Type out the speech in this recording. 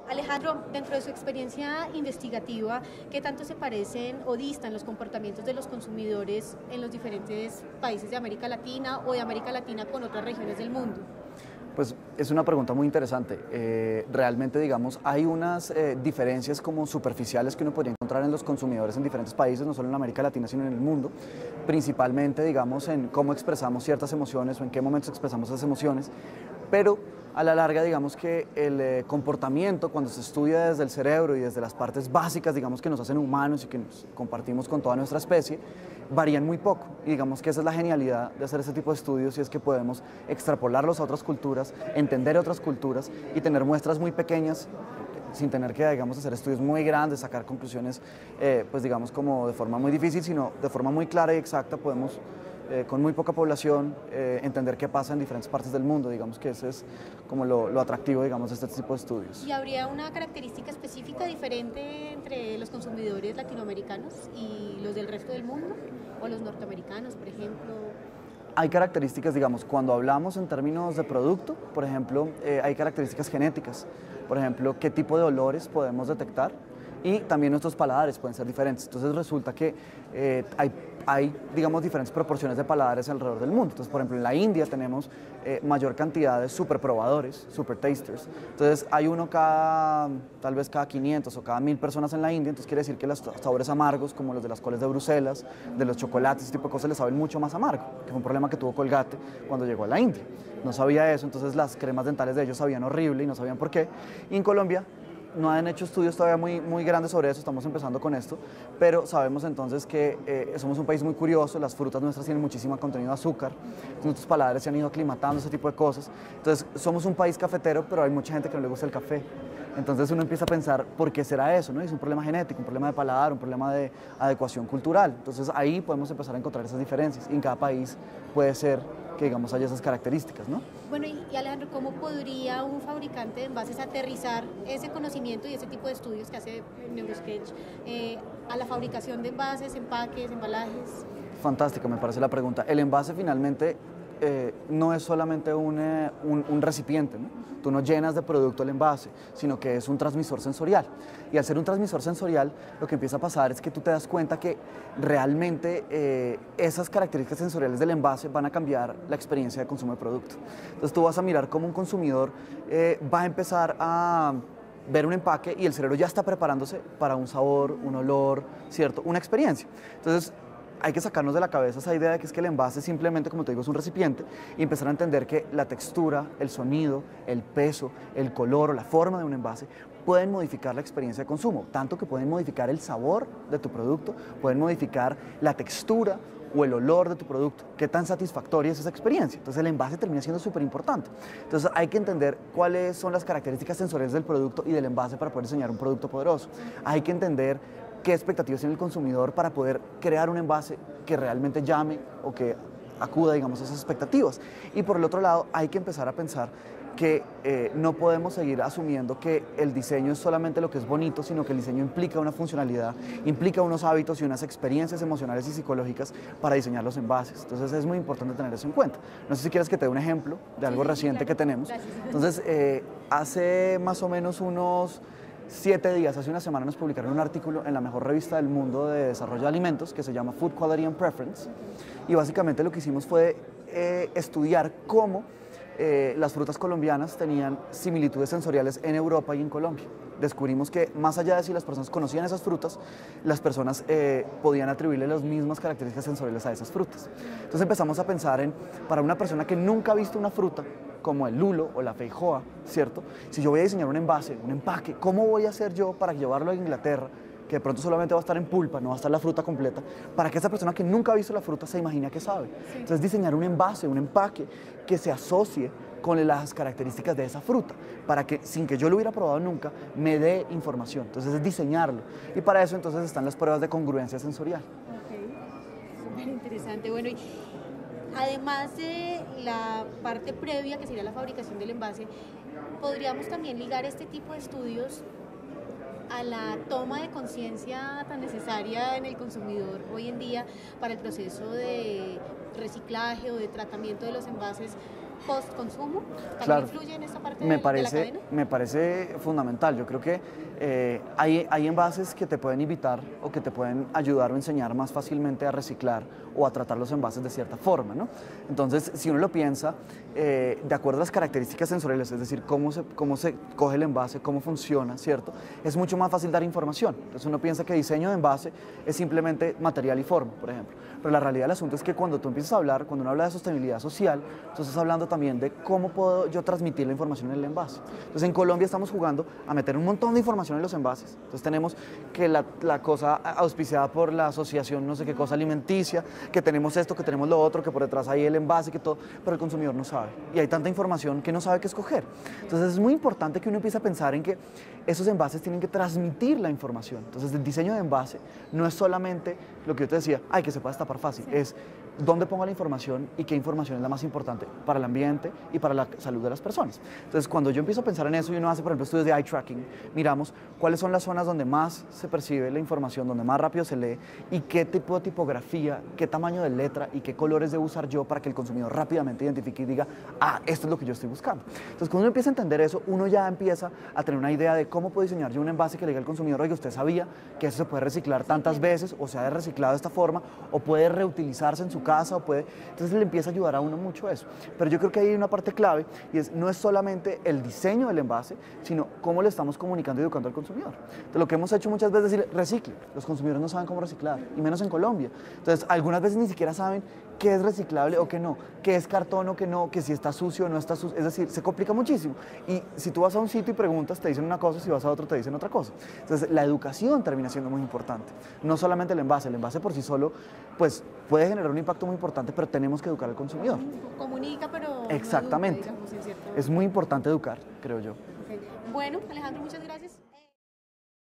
Alejandro, dentro de su experiencia investigativa, ¿qué tanto se parecen o distan los comportamientos de los consumidores en los diferentes países de América Latina o de América Latina con otras regiones del mundo? Pues es una pregunta muy interesante. Realmente, digamos, hay unas diferencias como superficiales que uno podría encontrar en los consumidores en diferentes países, no solo en América Latina, sino en el mundo, principalmente, digamos, en cómo expresamos ciertas emociones o en qué momentos expresamos esas emociones, pero a la larga, digamos que el comportamiento, cuando se estudia desde el cerebro y desde las partes básicas, digamos, que nos hacen humanos y que nos compartimos con toda nuestra especie, varían muy poco. Y digamos que esa es la genialidad de hacer este tipo de estudios, y es que podemos extrapolarlos a otras culturas, entender otras culturas y tener muestras muy pequeñas sin tener que, digamos, hacer estudios muy grandes, sacar conclusiones, pues digamos, como de forma muy difícil, sino de forma muy clara y exacta podemos, con muy poca población, entender qué pasa en diferentes partes del mundo. Digamos que ese es como lo atractivo, digamos, de este tipo de estudios. ¿Y habría una característica específica diferente entre los consumidores latinoamericanos y los del resto del mundo? ¿O los norteamericanos, por ejemplo? Hay características, digamos, cuando hablamos en términos de producto, por ejemplo, hay características genéticas. Por ejemplo, qué tipo de olores podemos detectar, y también nuestros paladares pueden ser diferentes. Entonces resulta que hay, digamos, diferentes proporciones de paladares alrededor del mundo. Entonces, por ejemplo, en la India tenemos mayor cantidad de super probadores, super tasters. Entonces hay uno tal vez cada 500 o cada 1000 personas en la India. Entonces quiere decir que los sabores amargos, como los de las coles de Bruselas, de los chocolates, ese tipo de cosas, les saben mucho más amargo, que fue un problema que tuvo Colgate cuando llegó a la India. No sabía eso, entonces las cremas dentales de ellos sabían horrible y no sabían por qué. Y en Colombia no han hecho estudios todavía muy grandes sobre eso, estamos empezando con esto, pero sabemos entonces que somos un país muy curioso, las frutas nuestras tienen muchísimo contenido de azúcar, nuestros paladares se han ido aclimatando, ese tipo de cosas. Entonces somos un país cafetero, pero hay mucha gente que no le gusta el café. Entonces uno empieza a pensar, ¿por qué será eso? ¿No? Es un problema genético, un problema de paladar, un problema de adecuación cultural. Entonces ahí podemos empezar a encontrar esas diferencias, y en cada país puede ser que, digamos, haya esas características, ¿no? Bueno, y Alejandro, ¿cómo podría un fabricante de envases aterrizar ese conocimiento y ese tipo de estudios que hace Neurosketch a la fabricación de envases, empaques, embalajes? Fantástica, me parece la pregunta. El envase finalmente no es solamente un recipiente, ¿no? Tú no llenas de producto el envase, sino que es un transmisor sensorial. Y al ser un transmisor sensorial, lo que empieza a pasar es que tú te das cuenta que realmente esas características sensoriales del envase van a cambiar la experiencia de consumo del producto. Entonces tú vas a mirar cómo un consumidor va a empezar a ver un empaque y el cerebro ya está preparándose para un sabor, un olor, ¿cierto? Una experiencia. Entonces, hay que sacarnos de la cabeza esa idea de que es que el envase simplemente, como te digo, es un recipiente, y empezar a entender que la textura, el sonido, el peso, el color o la forma de un envase pueden modificar la experiencia de consumo, tanto que pueden modificar el sabor de tu producto, pueden modificar la textura o el olor de tu producto, qué tan satisfactoria es esa experiencia. Entonces el envase termina siendo súper importante. Entonces hay que entender cuáles son las características sensoriales del producto y del envase para poder diseñar un producto poderoso. Hay que entender qué expectativas tiene el consumidor para poder crear un envase que realmente llame o que acuda, digamos, a esas expectativas. Y por el otro lado, hay que empezar a pensar que no podemos seguir asumiendo que el diseño es solamente lo que es bonito, sino que el diseño implica una funcionalidad, implica unos hábitos y unas experiencias emocionales y psicológicas para diseñar los envases. Entonces es muy importante tener eso en cuenta. No sé si quieres que te dé un ejemplo de algo reciente claro, que tenemos. gracias. Entonces, hace más o menos unos 7 días, hace una semana, nos publicaron un artículo en la mejor revista del mundo de desarrollo de alimentos, que se llama Food Quality and Preference, y básicamente lo que hicimos fue estudiar cómo las frutas colombianas tenían similitudes sensoriales en Europa y en Colombia. Descubrimos que más allá de si las personas conocían esas frutas, las personas podían atribuirle las mismas características sensoriales a esas frutas. Entonces empezamos a pensar en, para una persona que nunca ha visto una fruta, como el lulo o la feijoa, ¿cierto? Si yo voy a diseñar un envase, un empaque, ¿cómo voy a hacer yo para llevarlo a Inglaterra, que de pronto solamente va a estar en pulpa, no va a estar la fruta completa, para que esa persona que nunca ha visto la fruta se imagine que sabe? Sí. Entonces diseñar un envase, un empaque que se asocie con las características de esa fruta, para que sin que yo lo hubiera probado nunca, me dé información. Entonces es diseñarlo. Y para eso entonces están las pruebas de congruencia sensorial. Ok, súper interesante. Bueno, y además de la parte previa, que sería la fabricación del envase, podríamos también ligar este tipo de estudios a la toma de conciencia tan necesaria en el consumidor hoy en día para el proceso de reciclaje o de tratamiento de los envases, post-consumo? ¿También Claro. influye en esta parte Me de la parece, cadena? me parece fundamental. Yo creo que hay envases que te pueden invitar o que te pueden ayudar o enseñar más fácilmente a reciclar o a tratar los envases de cierta forma, ¿no? Entonces, si uno lo piensa, de acuerdo a las características sensoriales, es decir, cómo se coge el envase, cómo funciona, ¿cierto? Es mucho más fácil dar información. Entonces uno piensa que diseño de envase es simplemente material y forma, por ejemplo. Pero la realidad del asunto es que cuando tú empiezas a hablar, cuando uno habla de sostenibilidad social, tú estás hablando también de cómo puedo yo transmitir la información en el envase. Entonces en Colombia estamos jugando a meter un montón de información en los envases. Entonces tenemos que la cosa auspiciada por la asociación no sé qué cosa alimenticia, que tenemos esto, que tenemos lo otro, que por detrás hay el envase, que todo, pero el consumidor no sabe. Y hay tanta información que no sabe qué escoger. Entonces es muy importante que uno empiece a pensar en que esos envases tienen que transmitir la información. Entonces el diseño de envase no es solamente lo que yo te decía, ay, que se pueda destapar fácil, es dónde pongo la información y qué información es la más importante para el ambiente y para la salud de las personas. Entonces, cuando yo empiezo a pensar en eso y uno hace, por ejemplo, estudios de eye tracking, miramos cuáles son las zonas donde más se percibe la información, donde más rápido se lee y qué tipo de tipografía, qué tamaño de letra y qué colores debo usar yo para que el consumidor rápidamente identifique y diga, ah, esto es lo que yo estoy buscando. Entonces, cuando uno empieza a entender eso, uno ya empieza a tener una idea de cómo puedo diseñar yo un envase que le diga al consumidor, oye, usted sabía que eso se puede reciclar tantas veces o se ha reciclado de esta forma o puede reutilizarse en su casa o puede... Entonces le empieza a ayudar a uno mucho eso. Pero yo creo que hay una parte clave y no es solamente el diseño del envase, sino cómo le estamos comunicando y educando al consumidor. Entonces lo que hemos hecho muchas veces es decir, recicle. Los consumidores no saben cómo reciclar, y menos en Colombia. Entonces algunas veces ni siquiera saben qué es reciclable o qué no, qué es cartón o qué no, que si está sucio o no está sucio. Es decir, se complica muchísimo. Y si tú vas a un sitio y preguntas, te dicen una cosa, si vas a otro te dicen otra cosa. Entonces la educación termina siendo muy importante. No solamente el envase por sí solo pues puede generar un impacto muy importante, pero tenemos que educar al consumidor. Comunica, pero Exactamente. no educa, digamos, en cierto... Es muy importante educar, creo yo. Okay. Bueno, Alejandro, muchas gracias.